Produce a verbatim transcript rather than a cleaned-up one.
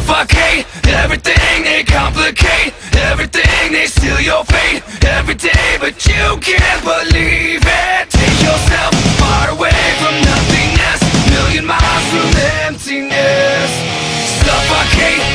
Suffocate everything, they complicate everything, they steal your fate every day, but you can't believe it. Take yourself far away from nothingness, million miles from emptiness. Suffocate